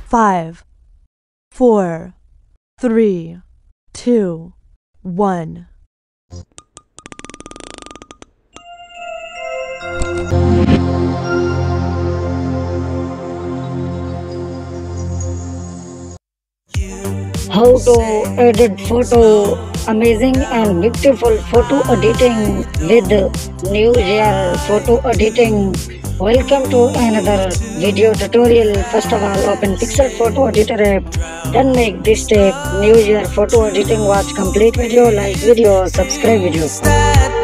5, 4, 3, 2, 1. How to edit photo, amazing and beautiful photo editing with new year photo editing. Welcome to another video tutorial. First of all, open Pixel Photo Editor app, then make this step. New year photo editing. Watch complete video, like video, subscribe video.